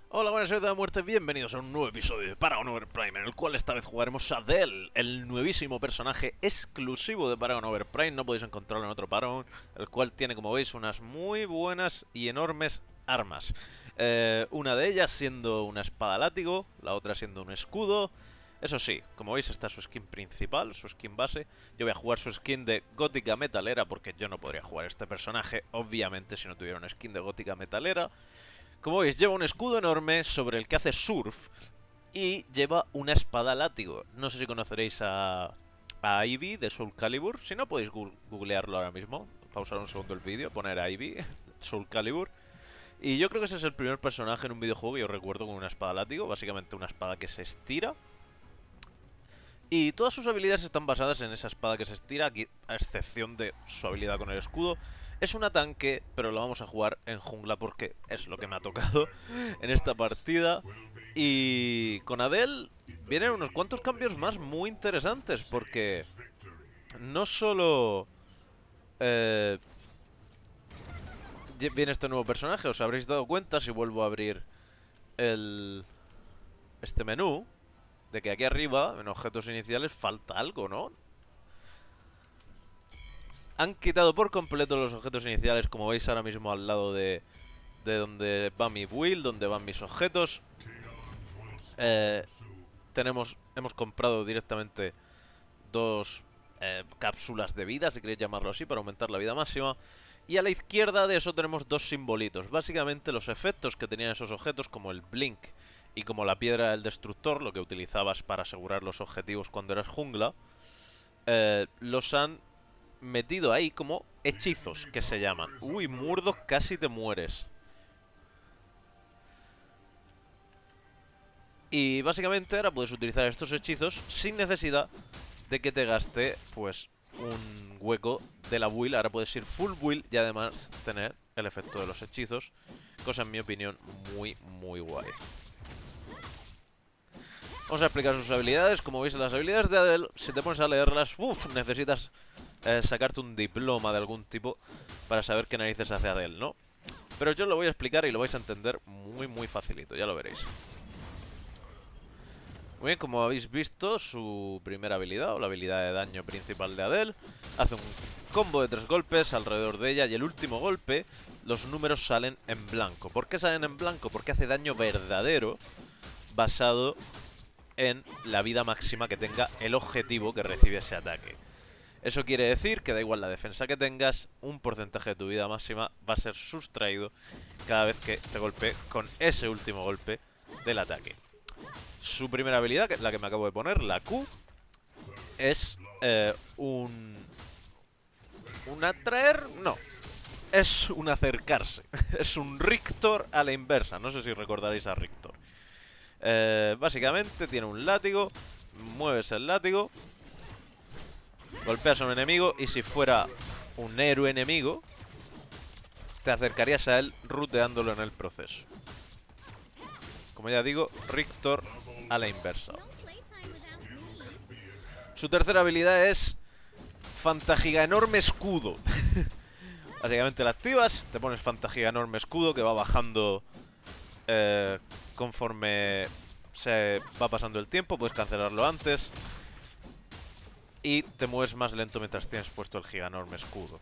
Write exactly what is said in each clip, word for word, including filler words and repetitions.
Hola, buenas noches de la muerte, bienvenidos a un nuevo episodio de Paragon Overprime, en el cual esta vez jugaremos a Adele, el nuevísimo personaje exclusivo de Paragon Overprime. No podéis encontrarlo en otro Paragon, el cual tiene, como veis, unas muy buenas y enormes armas. Eh, una de ellas siendo una espada látigo, la otra siendo un escudo. Eso sí, como veis está su skin principal, su skin base. Yo voy a jugar su skin de gótica metalera, porque yo no podría jugar este personaje, obviamente, si no tuviera una skin de gótica metalera. Como veis, lleva un escudo enorme sobre el que hace surf y lleva una espada látigo. No sé si conoceréis a, a Ivy de Soul Calibur. Si no, podéis gu googlearlo ahora mismo. Pausar un segundo el vídeo, poner a Ivy, Soul Calibur. Y yo creo que ese es el primer personaje en un videojuego que yo recuerdo con una espada látigo. Básicamente una espada que se estira. Y todas sus habilidades están basadas en esa espada que se estira, aquí, a excepción de su habilidad con el escudo. Es una tanque, pero lo vamos a jugar en jungla porque es lo que me ha tocado en esta partida. Y con Adele vienen unos cuantos cambios más muy interesantes, porque no solo eh, viene este nuevo personaje, os habréis dado cuenta si vuelvo a abrir el este menú, de que aquí arriba, en objetos iniciales, falta algo, ¿no? Han quitado por completo los objetos iniciales, como veis ahora mismo al lado de, de donde va mi build, donde van mis objetos. Eh, tenemos, hemos comprado directamente dos eh, cápsulas de vida, si queréis llamarlo así, para aumentar la vida máxima. Y a la izquierda de eso tenemos dos simbolitos. Básicamente los efectos que tenían esos objetos, como el blink y como la piedra del destructor, lo que utilizabas para asegurar los objetivos cuando eras jungla, eh, los han metido ahí como hechizos, que se llaman. Uy, Murdo, casi te mueres. Y básicamente ahora puedes utilizar estos hechizos sin necesidad de que te gaste, pues, un hueco de la build. Ahora puedes ir full build y además tener el efecto de los hechizos, cosa en mi opinión muy, muy guay. Vamos a explicar sus habilidades. Como veis, las habilidades de Adele, si te pones a leerlas, uf, necesitas eh, sacarte un diploma de algún tipo para saber qué narices hace Adele, ¿no? Pero yo lo voy a explicar y lo vais a entender muy, muy facilito, ya lo veréis. Muy bien, como habéis visto, su primera habilidad, o la habilidad de daño principal de Adele, hace un combo de tres golpes alrededor de ella y el último golpe, los números salen en blanco. ¿Por qué salen en blanco? Porque hace daño verdadero basado en la vida máxima que tenga el objetivo que recibe ese ataque. Eso quiere decir que da igual la defensa que tengas, un porcentaje de tu vida máxima va a ser sustraído cada vez que te golpee con ese último golpe del ataque. Su primera habilidad, que es la que me acabo de poner, la Q, es eh, un... un atraer... no, es un acercarse. Es un Rictor a la inversa, no sé si recordaréis a Rictor. Eh, básicamente tiene un látigo, mueves el látigo, golpeas a un enemigo y si fuera un héroe enemigo, te acercarías a él ruteándolo en el proceso. Como ya digo, Rictor a la inversa. Su tercera habilidad es Fantagiga Enorme Escudo. Básicamente la activas, te pones Fantagiga Enorme Escudo que va bajando eh, conforme se va pasando el tiempo. Puedes cancelarlo antes y te mueves más lento mientras tienes puesto el giga enorme escudo.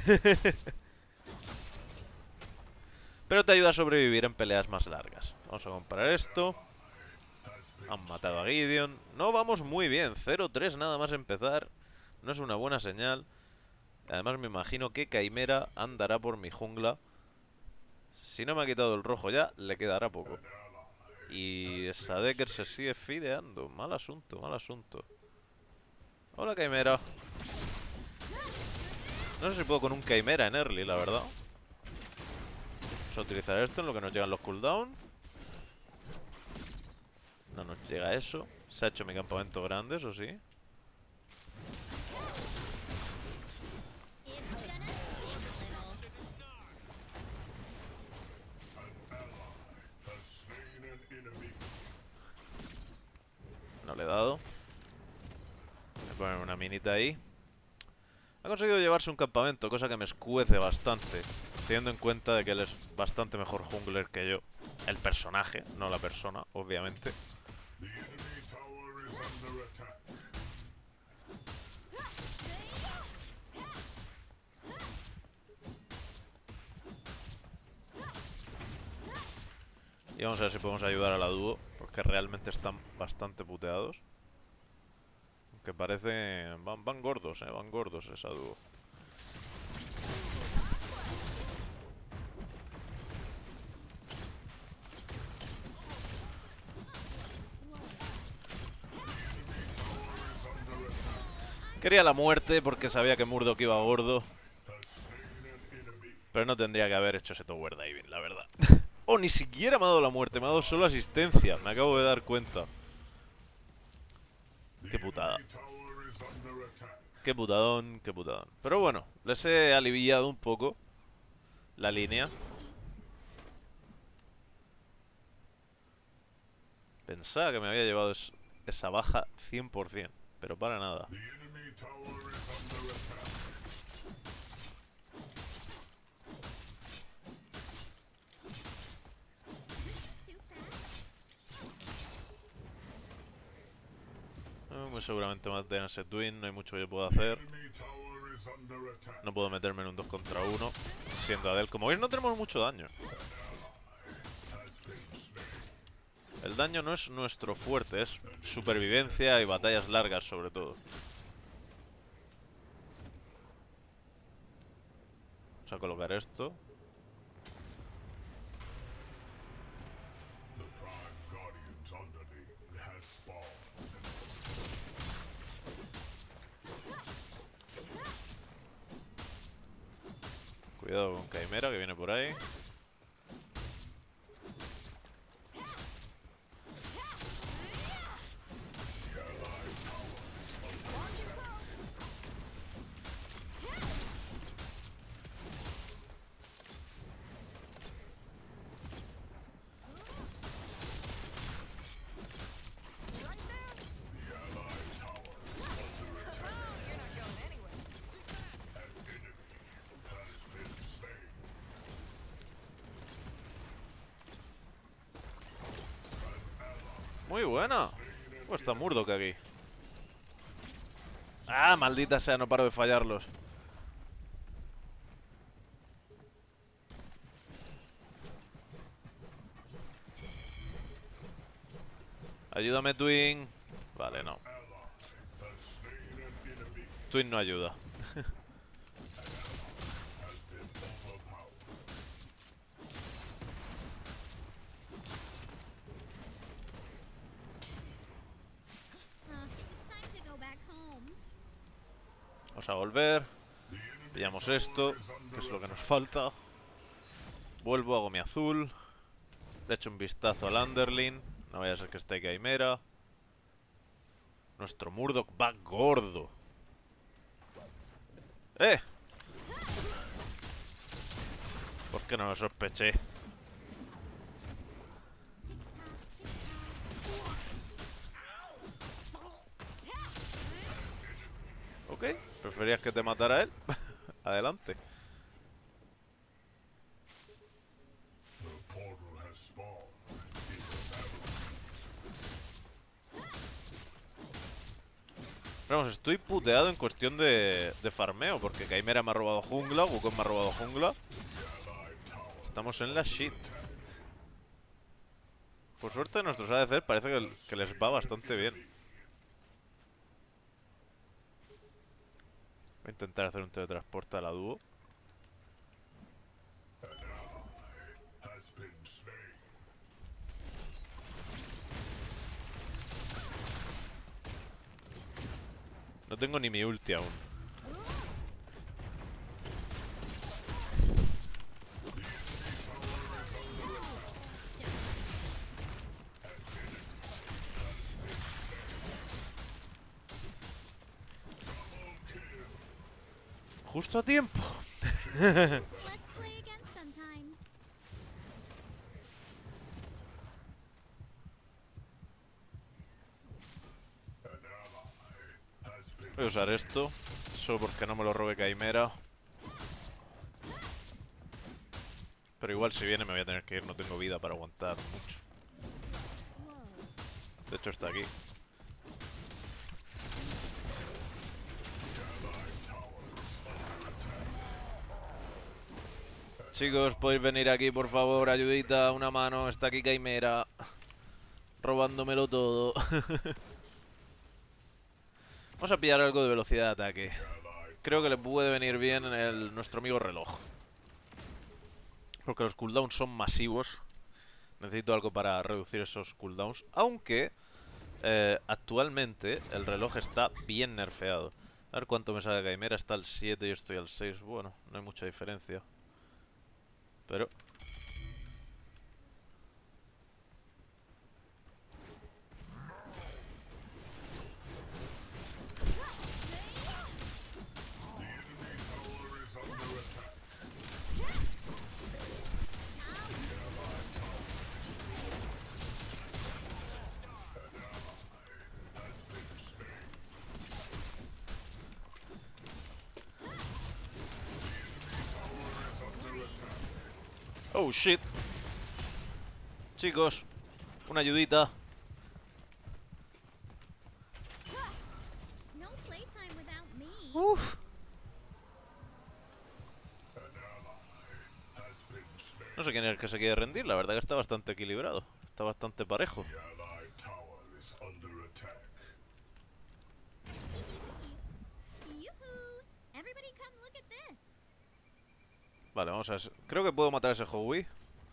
Pero te ayuda a sobrevivir en peleas más largas. Vamos a comparar esto. Han matado a Gideon. No vamos muy bien, cero tres nada más empezar. No es una buena señal. Además me imagino que Caimera andará por mi jungla. Si no me ha quitado el rojo ya, le quedará poco. Y Sadeker se sigue fideando. Mal asunto, mal asunto. Hola, Caimera. No sé si puedo con un Caimera en early, la verdad. Vamos a utilizar esto en lo que nos llegan los cooldowns. No nos llega eso. Se ha hecho mi campamento grande, eso sí. No le he dado. Voy a poner una minita ahí. Ha conseguido llevarse un campamento, cosa que me escuece bastante, teniendo en cuenta de que él es bastante mejor jungler que yo. El personaje, no la persona, obviamente. Y vamos a ver si podemos ayudar a la dúo, porque realmente están bastante puteados. Que parece... Van, van gordos, eh, van gordos esa dúo. Quería la muerte porque sabía que Murdock iba gordo. Pero no tendría que haber hecho ese tower diving, la verdad. Oh, ni siquiera me ha dado la muerte, me ha dado solo asistencia. Me acabo de dar cuenta. Qué putada. Qué putadón, qué putadón. Pero bueno, les he aliviado un poco la línea. Pensaba que me había llevado es, esa baja cien por cien, pero para nada. Eh, muy seguramente maten a ese Twin, no hay mucho que yo pueda hacer. No puedo meterme en un dos contra uno siendo Adele. Como veis no tenemos mucho daño. El daño no es nuestro fuerte, es supervivencia y batallas largas sobre todo. Vamos a colocar esto. Cuidado con Caimera que viene por ahí. Muy buena. Pues está Murdock aquí. Ah, maldita sea, no paro de fallarlos. Ayúdame, Twin. Vale, no. Twin no ayuda. Vamos a volver. Pillamos esto, que es lo que nos falta. Vuelvo, hago mi azul. Le echo un vistazo al Underling. No vaya a ser que esté Caimera. Nuestro Murdock va gordo. ¡Eh! ¿Por qué no lo sospeché? Ok, ¿preferías que te matara él? Adelante. Vamos, estoy puteado en cuestión de, de farmeo, porque Caimera me ha robado jungla, Wukong me ha robado jungla. Estamos en la shit. Por suerte nuestros A D C parece que, que les va bastante bien. Voy a intentar hacer un teletransporte a la dúo. No tengo ni mi ulti aún. Justo a tiempo. Voy a usar esto, solo porque no me lo robe Caimera. Pero igual si viene me voy a tener que ir, no tengo vida para aguantar mucho. De hecho está aquí. Chicos, podéis venir aquí, por favor, ayudita, una mano, está aquí Caimera. Robándomelo todo. Vamos a pillar algo de velocidad de ataque. Creo que le puede venir bien el, nuestro amigo reloj. Porque los cooldowns son masivos. Necesito algo para reducir esos cooldowns. Aunque eh, actualmente el reloj está bien nerfeado. A ver cuánto me sale Caimera. Está al siete y yo estoy al seis. Bueno, no hay mucha diferencia. Pero... Oh shit. Chicos, una ayudita. Uf. No sé quién es el que se quiere rendir, la verdad que está bastante equilibrado. Está bastante parejo. Vale, vamos a ver. Creo que puedo matar a ese Howie.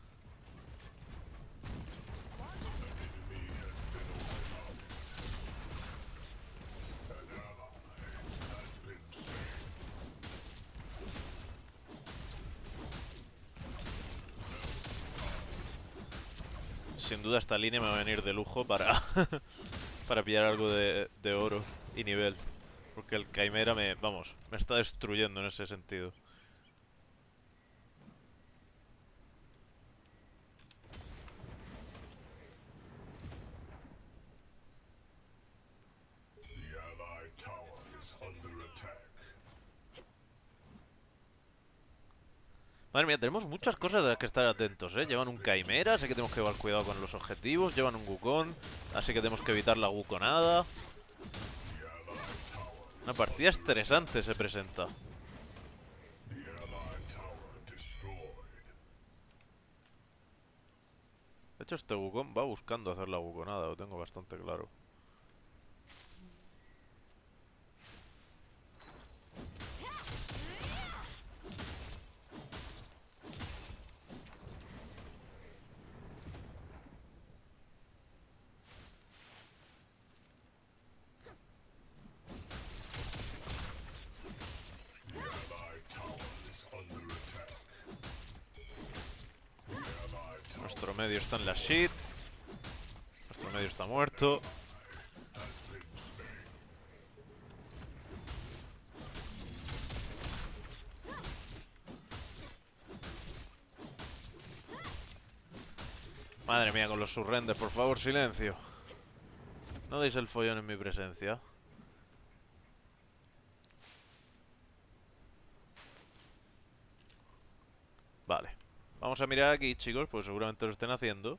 Sin duda esta línea me va a venir de lujo para para pillar algo de, de oro y nivel. Porque el Caimera me, vamos, me está destruyendo en ese sentido. Madre mía, tenemos muchas cosas de las que estar atentos, ¿eh? Llevan un Caimera, así que tenemos que llevar cuidado con los objetivos. Llevan un Wukong, así que tenemos que evitar la Wukonada. Una partida estresante se presenta. De hecho, este Wukong va buscando hacer la Wukonada, lo tengo bastante claro. Nuestro medio está en la shit. Nuestro medio está muerto. Madre mía, con los surrenders, por favor, silencio. No deis el follón en mi presencia. Vale. Vamos a mirar aquí, chicos, pues seguramente lo estén haciendo.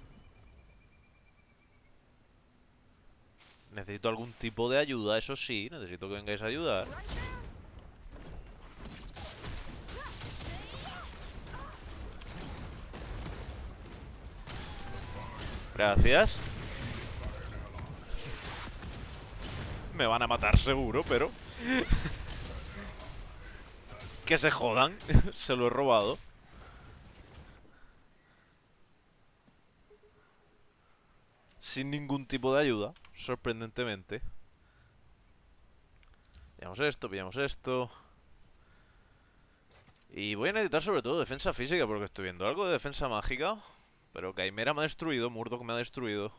Necesito algún tipo de ayuda, eso sí. Necesito que vengáis a ayudar. Gracias. Me van a matar seguro, pero... que se jodan. Se lo he robado. Sin ningún tipo de ayuda, sorprendentemente. Pillamos esto, pillamos esto. Y voy a necesitar sobre todo defensa física, porque estoy viendo algo de defensa mágica. Pero Caimera me ha destruido, Murdoch me ha destruido.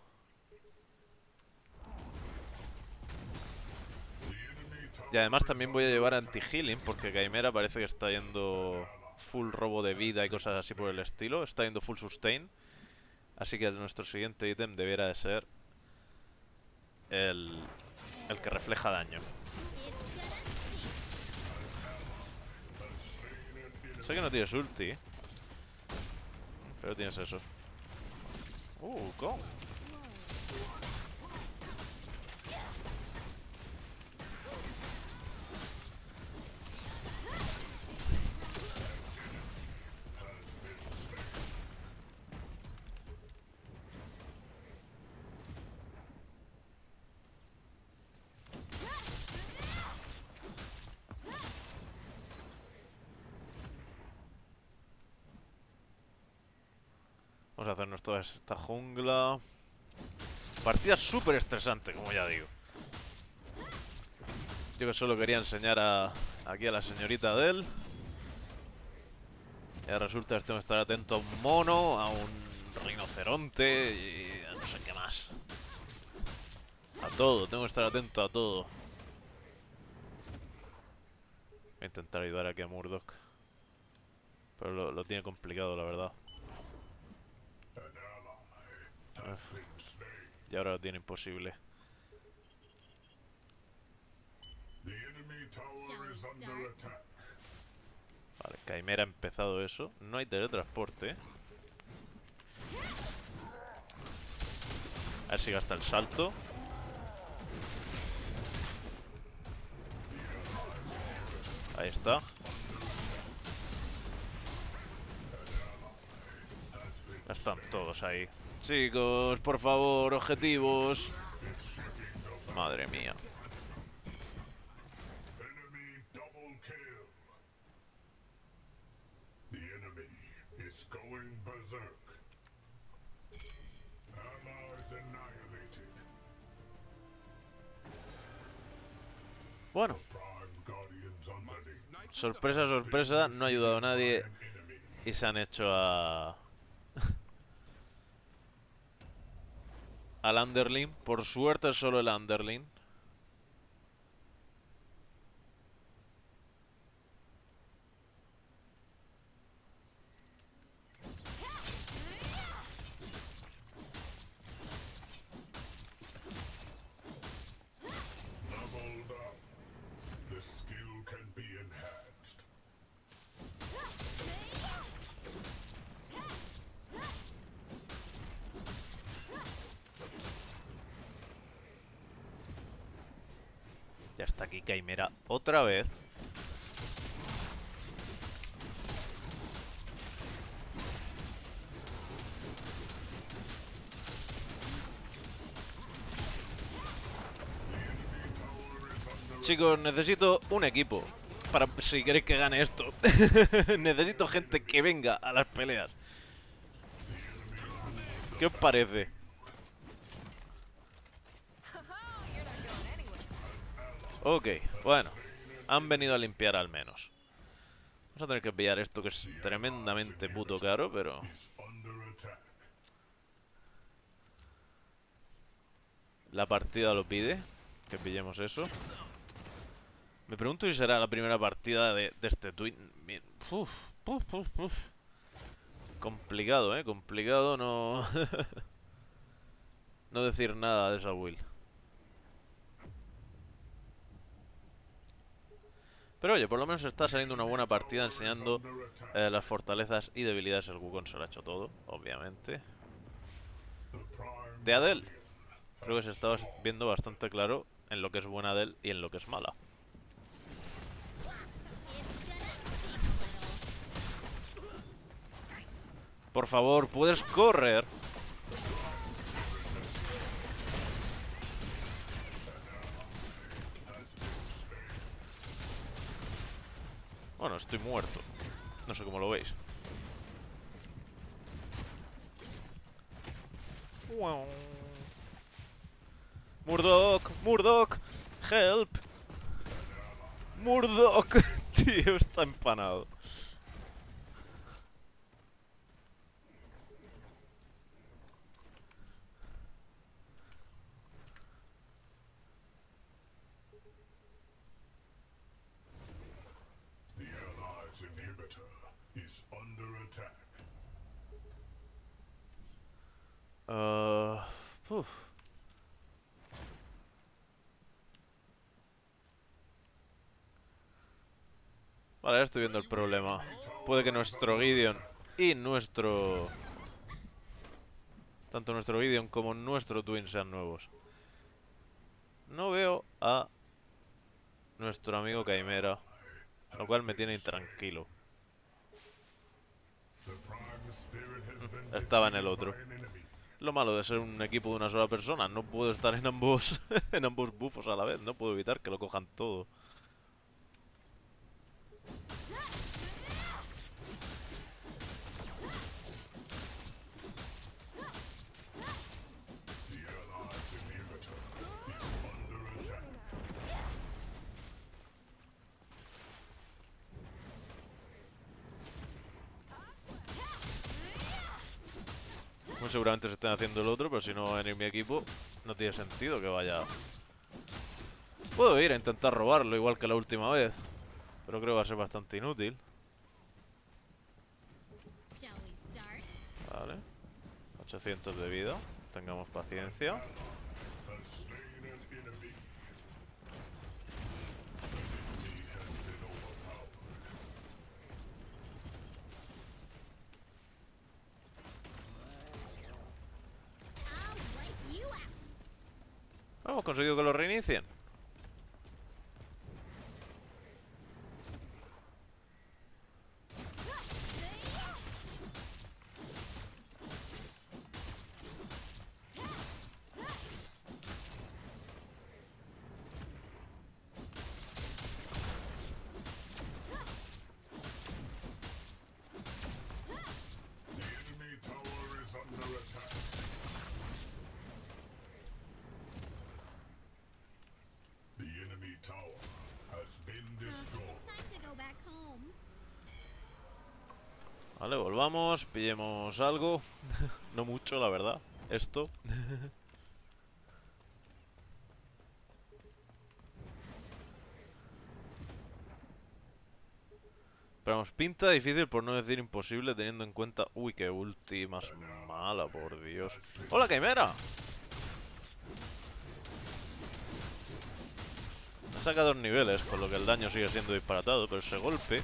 Y además también voy a llevar anti-healing, porque Caimera parece que está yendo full robo de vida y cosas así por el estilo. Está yendo full sustain. Así que nuestro siguiente ítem debiera de ser el, el que refleja daño. Sé que no tienes ulti, Pero tienes eso. Uh, ¿cómo? Vamos a hacernos toda esta jungla. Partida súper estresante, como ya digo. Yo que solo quería enseñar a, aquí a la señorita Adele. Y ahora resulta que tengo que estar atento a un mono, a un rinoceronte y a no sé qué más. A todo, tengo que estar atento a todo. Voy a intentar ayudar aquí a Murdoch. Pero lo, lo tiene complicado, la verdad. Uf. Y ahora lo tiene imposible. Vale, Chimera ha empezado eso. No hay teletransporte. A ver si gasta el salto. Ahí está. Ya están todos ahí. Chicos, por favor, objetivos. Madre mía. Bueno. Sorpresa, sorpresa, no ha ayudado a nadie. Y se han hecho a... al Underling. Por suerte solo el Underling. Ya está aquí Chimera otra vez. Chicos, necesito un equipo para si queréis que gane esto. Necesito gente que venga a las peleas. ¿Qué os parece? Ok, bueno. Han venido a limpiar al menos. Vamos a tener que pillar esto que es tremendamente puto caro, pero... la partida lo pide. Que pillemos eso. Me pregunto si será la primera partida de, de este tweet. Uf, uf, uf, uf. Complicado, eh. Complicado no... no decir nada de esa build. Pero oye, por lo menos está saliendo una buena partida enseñando eh, las fortalezas y debilidades. El Wukong se lo ha hecho todo, obviamente. De Adele, creo que se estaba viendo bastante claro en lo que es buena Adele y en lo que es mala. Por favor, ¿puedes correr? Bueno, estoy muerto. No sé cómo lo veis. Murdoch, Murdoch, help. Murdoch, tío, está empanado. Uh, uf. Vale, ahora estoy viendo el problema. Puede que nuestro Gideon y nuestro tanto nuestro Gideon como nuestro Twin sean nuevos. No veo a nuestro amigo Chimera, lo cual me tiene intranquilo. Estaba en el otro. Lo malo de ser un equipo de una sola persona, no puedo estar en ambos en ambos bufos a la vez, no puedo evitar que lo cojan todo. Muy seguramente se estén haciendo el otro, pero si no en mi equipo no tiene sentido que vaya. Puedo ir a intentar robarlo igual que la última vez, pero creo que va a ser bastante inútil. Vale, ochocientos de vida, tengamos paciencia. Hemos conseguido que lo reinicien. Vale, volvamos, pillemos algo. No mucho, la verdad. Esto. Pero vamos, pinta difícil por no decir imposible teniendo en cuenta... Uy, qué ulti más mala, por Dios. ¡Hola, Chimera! Me saca dos niveles, con lo que el daño sigue siendo disparatado, pero ese golpe...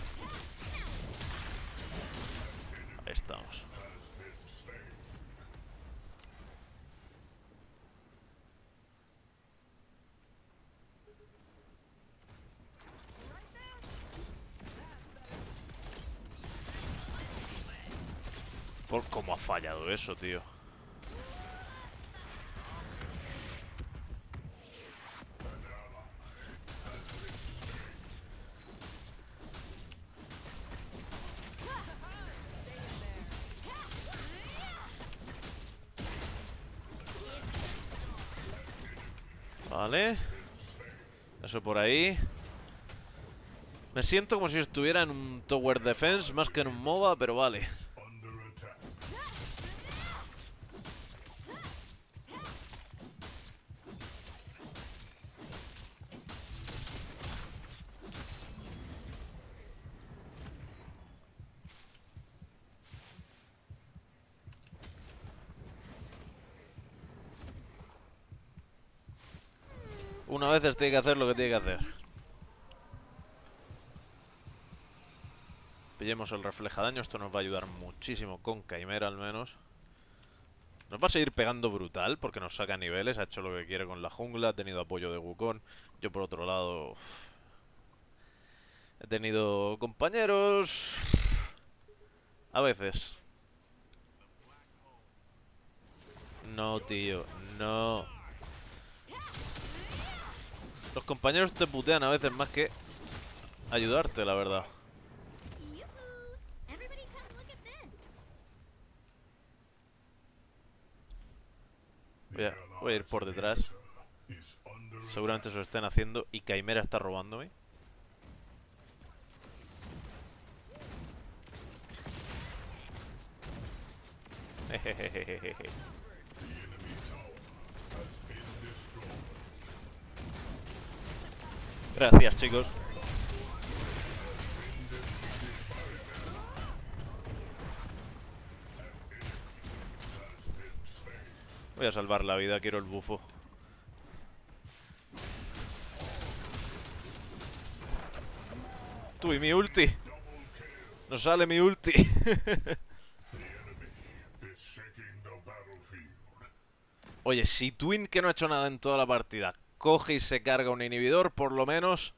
Ahí estamos. Por cómo ha fallado eso, tío. Vale. Eso por ahí. Me siento como si estuviera en un Tower Defense más que en un MOBA, pero vale. Una vez tiene que hacer lo que tiene que hacer. Pillemos el refleja daño, esto nos va a ayudar muchísimo con Chimera al menos. Nos va a seguir pegando brutal porque nos saca niveles, ha hecho lo que quiere con la jungla, ha tenido apoyo de Wukong. Yo por otro lado... He tenido compañeros... A veces. No, tío, no. Los compañeros te putean a veces más que ayudarte, la verdad. Voy a, voy a ir por detrás. Seguramente se lo estén haciendo y Chimera está robándome. Jejejejeje. Gracias, chicos. Voy a salvar la vida, quiero el bufo. Tú y mi ulti. No sale mi ulti. Oye, si Twin, que no ha hecho nada en toda la partida, coge y se carga un inhibidor, por lo menos...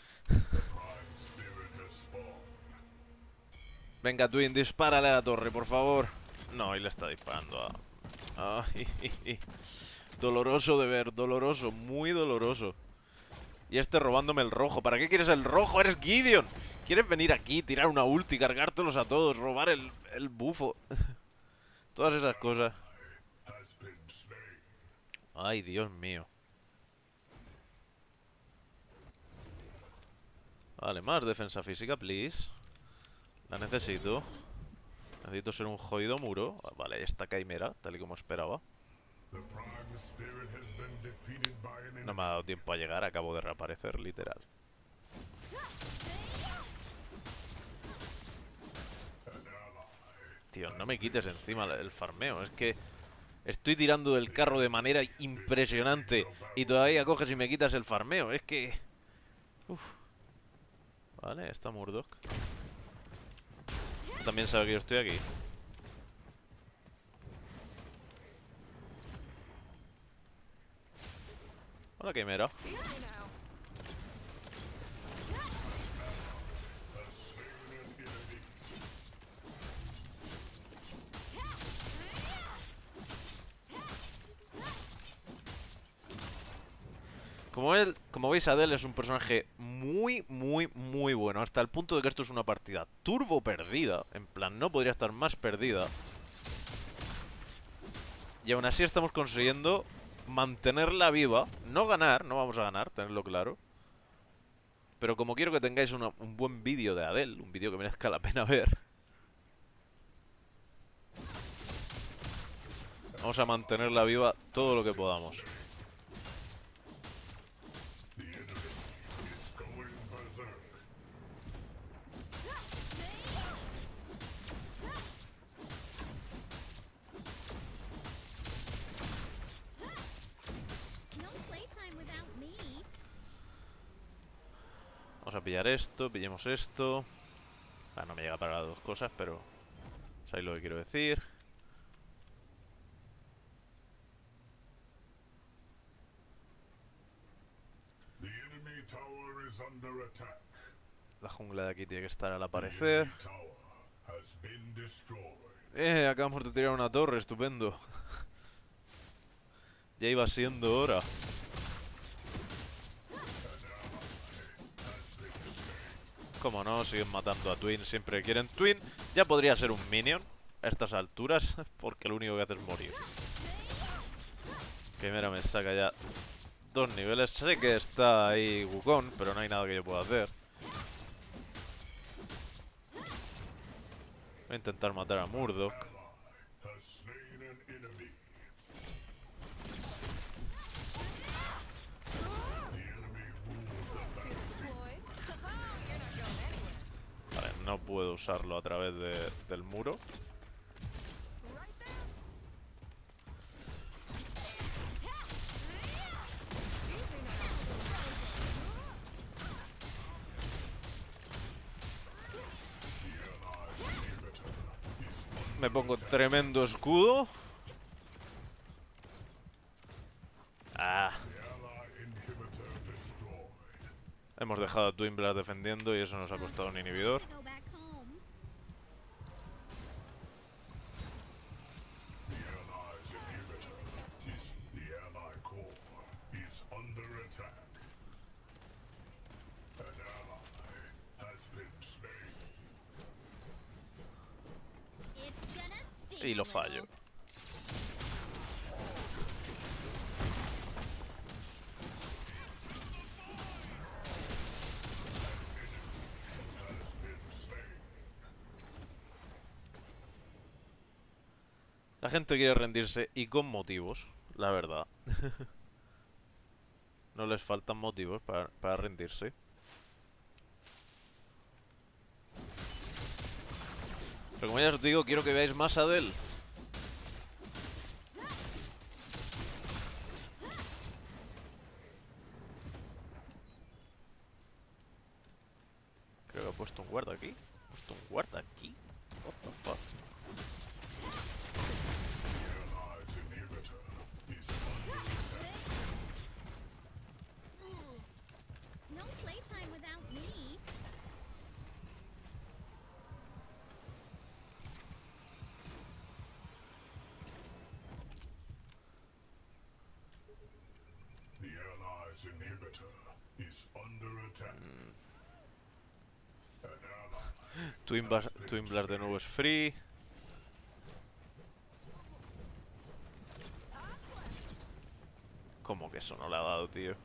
Venga, Twin, dispárale a la torre, por favor. No, y le está disparando a... Ay, doloroso de ver, doloroso, muy doloroso. Y este robándome el rojo. ¿Para qué quieres el rojo? ¡Eres Gideon! ¿Quieres venir aquí, tirar una ulti, cargártelos a todos, robar el, el bufo? Todas esas cosas. Ay, Dios mío. Vale, más defensa física, please. La necesito. Necesito ser un jodido muro. Vale, esta Caimera, tal y como esperaba. No me ha dado tiempo a llegar, acabo de reaparecer, literal. Tío, no me quites encima el farmeo. Es que estoy tirando del carro de manera impresionante y todavía coges y me quitas el farmeo. Es que... Uf. Vale, está Murdoch. También sabe que yo estoy aquí. Hola, Quimera. Como, él, como veis, Adele es un personaje muy, muy, muy bueno. Hasta el punto de que esto es una partida turbo perdida. En plan, no podría estar más perdida. Y aún así estamos consiguiendo mantenerla viva. No ganar, no vamos a ganar, tenerlo claro. Pero como quiero que tengáis una, un buen vídeo de Adele, un vídeo que merezca la pena ver, vamos a mantenerla viva todo lo que podamos. Vamos a pillar esto, pillemos esto. Ah, no me llega para las dos cosas, pero sabéis lo que quiero decir. La jungla de aquí tiene que estar al aparecer. Eh, acabamos de tirar una torre, estupendo. Ya iba siendo hora. Como no, siguen matando a Twin siempre que quieren. Twin ya podría ser un minion a estas alturas, porque lo único que hace es morir. Primero me saca ya dos niveles. Sé que está ahí Wukong, pero no hay nada que yo pueda hacer. Voy a intentar matar a Murdoch. Vale, no puedo usarlo a través de, del muro. Me pongo tremendo escudo. Ah. Hemos dejado a Twin Blast defendiendo y eso nos ha costado un inhibidor. Y lo fallo. La gente quiere rendirse y con motivos, la verdad. No les faltan motivos para, para rendirse. Pero como ya os digo, quiero que veáis más a Adele. Creo que ha puesto un guarda aquí. ¿Ha puesto un guarda aquí? What the fuck? Twin, Bas Twin Blast de nuevo es free. ¿Cómo que eso no le ha dado, tío?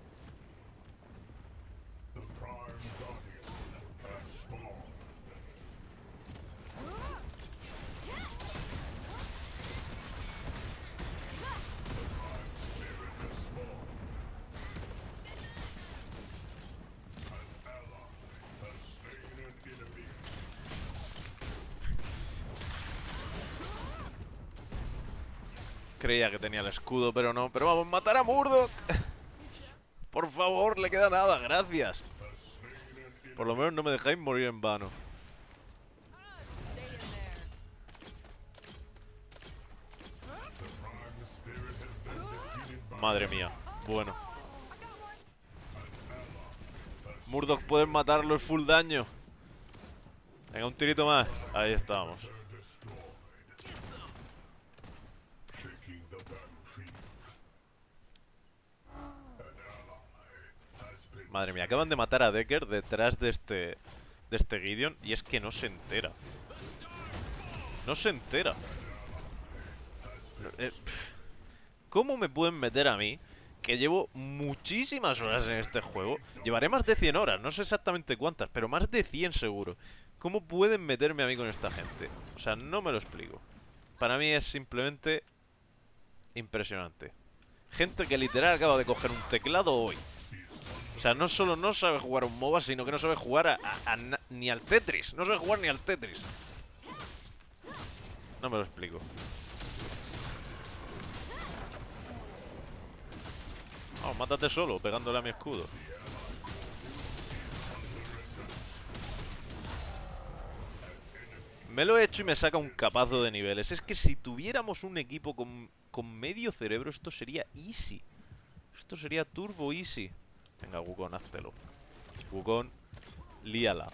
Creía que tenía el escudo, pero no. Pero vamos a matar a Murdoch. Por favor, le queda nada, gracias. Por lo menos no me dejáis morir en vano. Madre mía, bueno. Murdoch, puedes matarlo, es full daño. Venga, un tirito más. Ahí estamos. Madre mía, acaban de matar a Decker detrás de este de este Gideon y es que no se entera. No se entera. Eh, ¿Cómo me pueden meter a mí, que llevo muchísimas horas en este juego? Llevaré más de cien horas, no sé exactamente cuántas, pero más de cien seguro. ¿Cómo pueden meterme a mí con esta gente? O sea, no me lo explico. Para mí es simplemente impresionante. Gente que literal acaba de coger un teclado hoy. O sea, no solo no sabe jugar un MOBA, sino que no sabe jugar a, a, a, ni al Tetris. No sabe jugar ni al Tetris. No me lo explico. Vamos, mátate solo, pegándole a mi escudo. Me lo he hecho y me saca un capazo de niveles. Es que si tuviéramos un equipo con, con medio cerebro, esto sería easy. Esto sería turbo easy. Venga, Wukong, háztelo. Wukong, líala.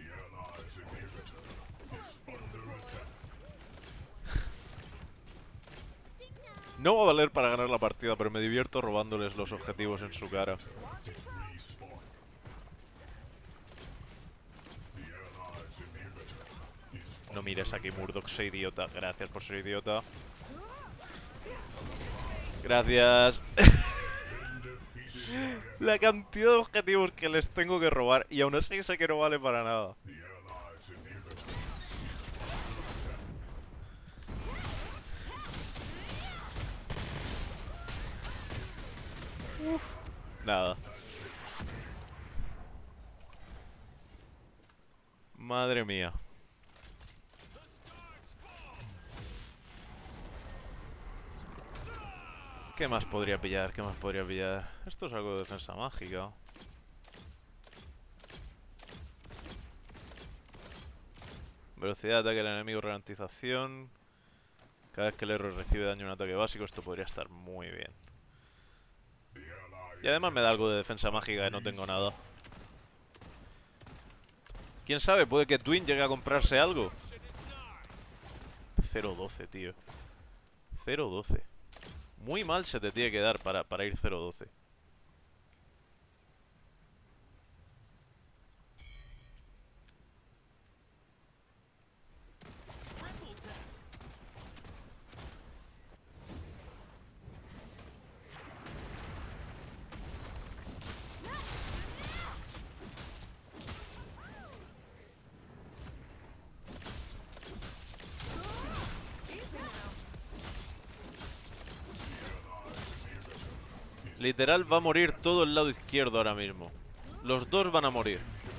No va a valer para ganar la partida, pero me divierto robándoles los objetivos en su cara. No mires aquí, Murdoch, soy idiota. Gracias por ser idiota. Gracias. La cantidad de objetivos que les tengo que robar y aún así sé que no vale para nada. Uf. Nada. Madre mía. ¿Qué más podría pillar? ¿Qué más podría pillar? Esto es algo de defensa mágica. Velocidad de ataque del enemigo, ralentización. Cada vez que el héroe recibe daño en un ataque básico, esto podría estar muy bien. Y además me da algo de defensa mágica y no tengo nada. ¿Quién sabe? Puede que Twin llegue a comprarse algo. cero doce, tío. cero doce. Muy mal se te tiene que dar para, para ir cero doce. Literal va a morir todo el lado izquierdo ahora mismo. Los dos van a morir.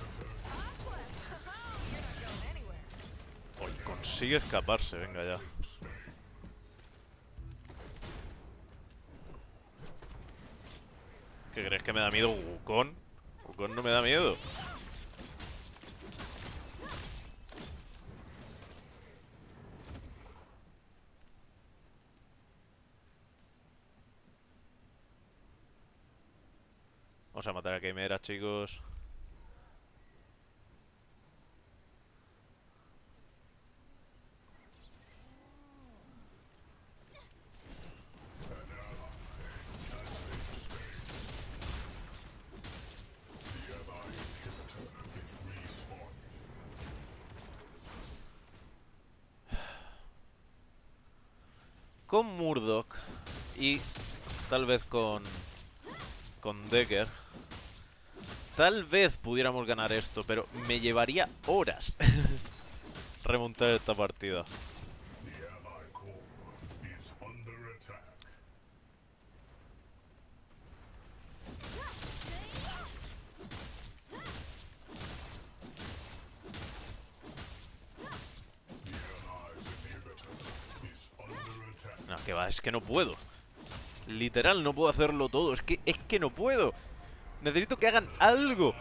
Uy, consigue escaparse, venga ya. ¿Qué crees que me da miedo Wukong? Wukong no me da miedo. Vamos a matar a Quimera, chicos. con Murdoch y tal vez con, con Decker, tal vez pudiéramos ganar esto, pero me llevaría horas remontar esta partida. No, que va, es que no puedo. Literal, no puedo hacerlo todo. Es que, es que no puedo. Necesito que hagan algo.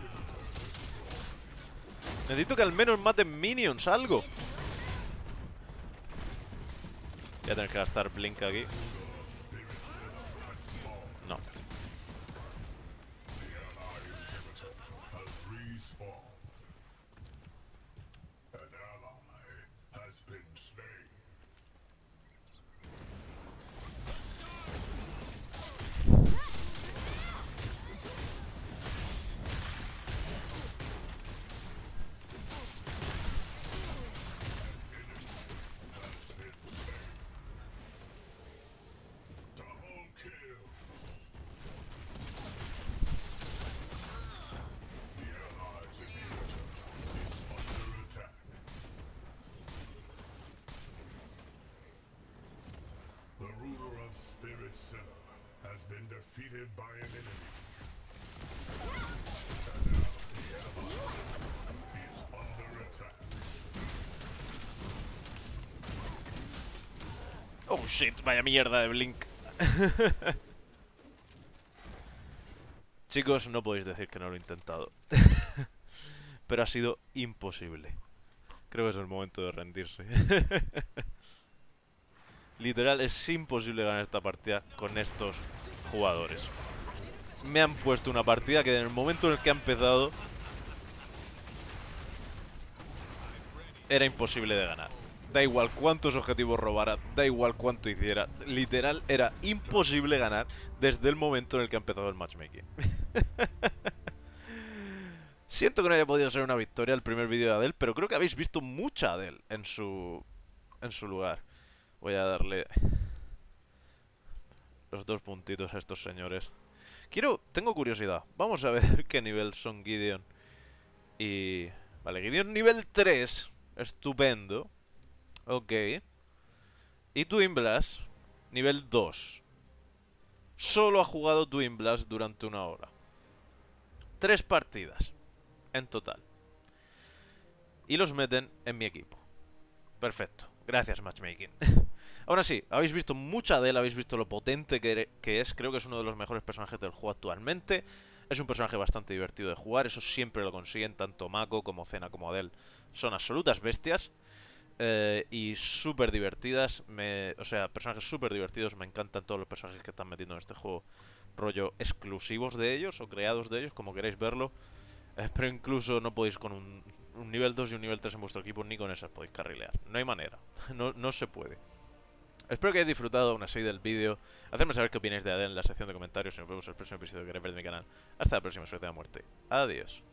Necesito que al menos maten minions, algo. Voy a tener que gastar Blink aquí. No. Oh shit, vaya mierda de Blink. Chicos, no podéis decir que no lo he intentado. Pero ha sido imposible. Creo que es el momento de rendirse. Literal, es imposible ganar esta partida con estos jugadores. Me han puesto una partida que en el momento en el que ha empezado era imposible de ganar. Da igual cuántos objetivos robara, da igual cuánto hiciera. Literal, era imposible ganar desde el momento en el que ha empezado el matchmaking. Siento que no haya podido ser una victoria el primer vídeo de Adele, pero creo que habéis visto mucha Adele en su, en su lugar. Voy a darle los dos puntitos a estos señores. Quiero, tengo curiosidad. Vamos a ver qué nivel son Gideon y... Vale, Gideon nivel tres. Estupendo. Ok. Y Twin Blast, nivel dos. Solo ha jugado Twin Blast durante una hora. Tres partidas en total. Y los meten en mi equipo. Perfecto. Gracias, matchmaking. Aún así, habéis visto mucha de él, habéis visto lo potente que, que es. Creo que es uno de los mejores personajes del juego actualmente. Es un personaje bastante divertido de jugar. Eso siempre lo consiguen. Tanto Mako como Zena como Adele son absolutas bestias. Eh, y súper divertidas. Me, o sea, personajes súper divertidos. Me encantan todos los personajes que están metiendo en este juego. Rollo exclusivos de ellos o creados de ellos, como queréis verlo. Eh, pero incluso no podéis con un, un nivel dos y un nivel tres en vuestro equipo, ni con esas podéis carrilear. No hay manera. No, no se puede. Espero que hayáis disfrutado aún así del vídeo. Hacedme saber qué opináis de Adele en la sección de comentarios. Y nos vemos en el próximo episodio que queréis ver de mi canal. Hasta la próxima, suerte de muerte. Adiós.